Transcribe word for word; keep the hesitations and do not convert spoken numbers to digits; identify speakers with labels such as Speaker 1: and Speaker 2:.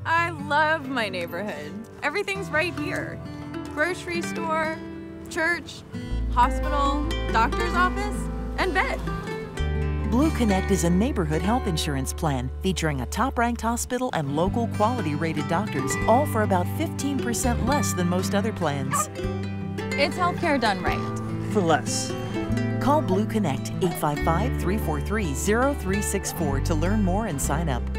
Speaker 1: I love my neighborhood. Everything's right here. Grocery store, church, hospital, doctor's office, and bed.
Speaker 2: BlueConnect is a neighborhood health insurance plan featuring a top-ranked hospital and local quality-rated doctors, all for about fifteen percent less than most other plans.
Speaker 1: It's healthcare done right.
Speaker 3: For less.
Speaker 2: Call BlueConnect eight five five, three four three, zero three six four to learn more and sign up.